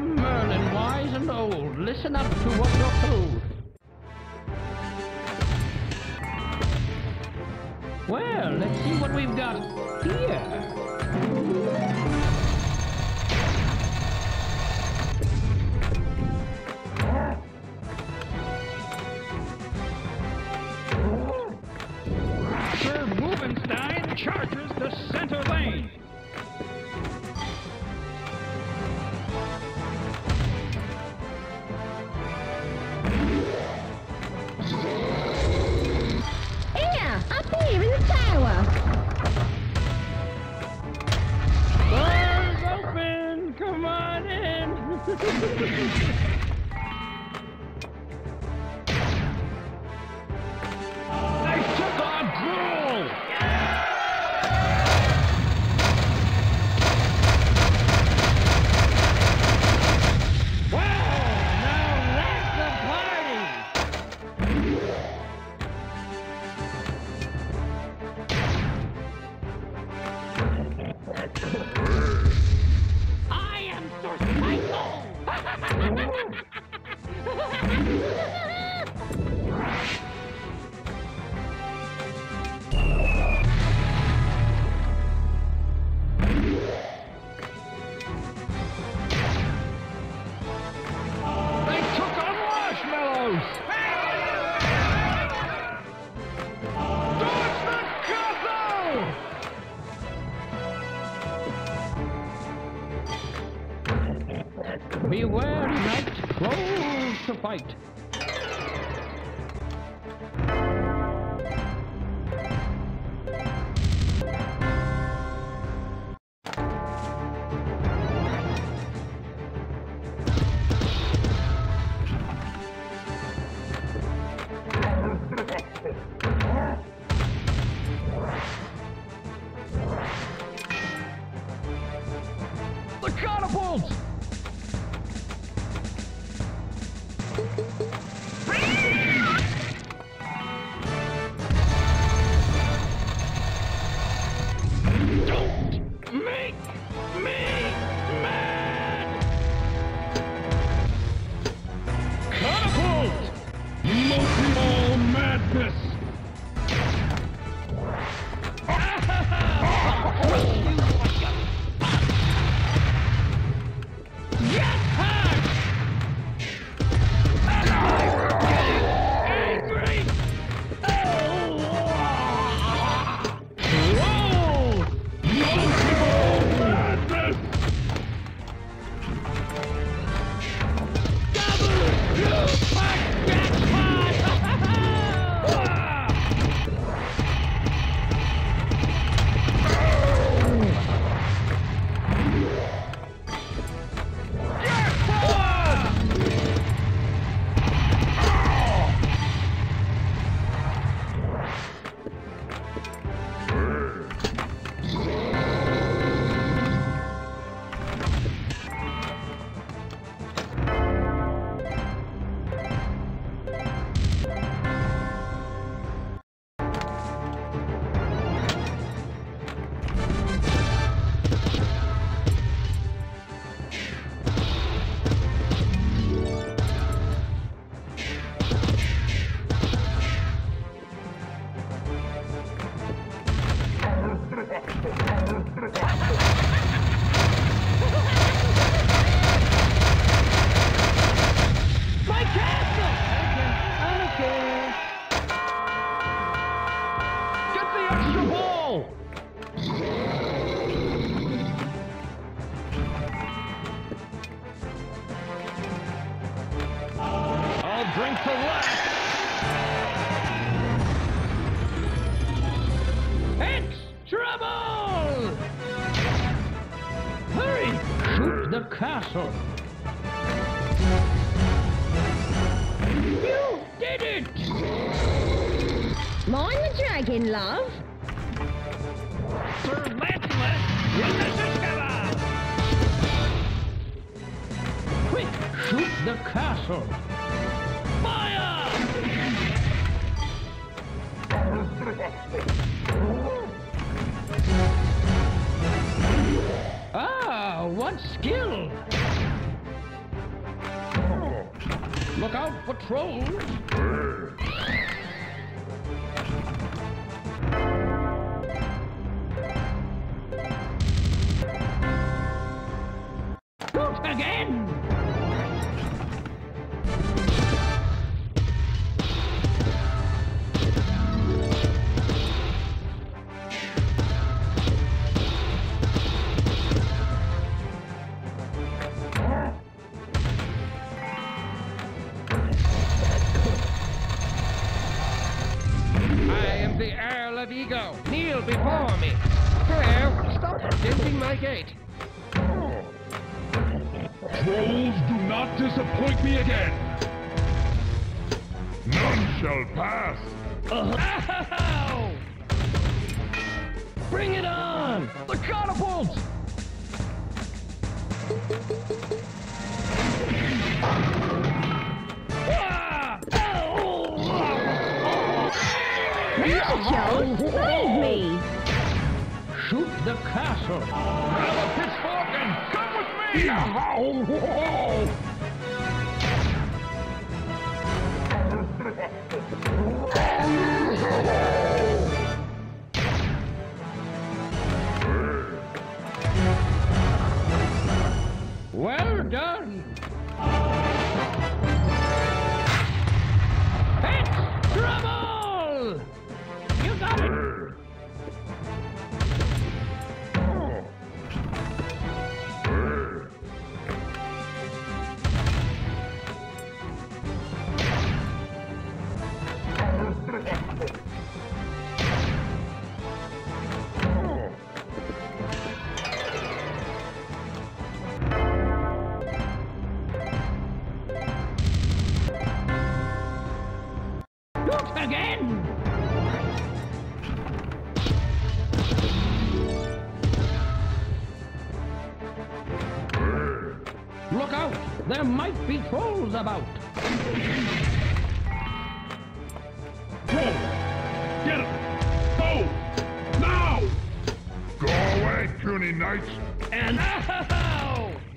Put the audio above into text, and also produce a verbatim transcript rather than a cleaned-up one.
am Merlin, wise and old. Listen up to what you're told. Well, let's see what we've got here. Sir Rubenstein charges the center lane. Here, up here in the tower. Doors open! Come on in! I took our gruel! Wow! Now that's the party! I am Sir Michael! They took on marshmallows! Towards the castle! Beware, knight, close to fight. The catapults! Don't make me mad! Catapult! Multi-ball madness! Get hurt! Angry! Whoa! Multiple madness! Double two-pack jackpot! My castle! Okay, okay. Get the extra ball! I'll drink to last! It's trouble! Hurry! Shoot the castle! You did it! Mind the dragon, love. Sir Lancelot, run the discover! Quick, shoot the castle! Fire! Ah, what skill! Look out for trolls! Shoot again! The Earl of Ego, kneel before me. Claire, stop denting my gate. Trolls, do not disappoint me again. None shall pass. Uh, ow! Bring it on! The catapults! Ah! Joe, save me! Shoot the castle! Grab a pitchfork and come with me! Well done! It's trouble! You got it! Shoot again! Look out! There might be trolls about! Troll! Get him! Go! Now! Go away, puny knights! And ow!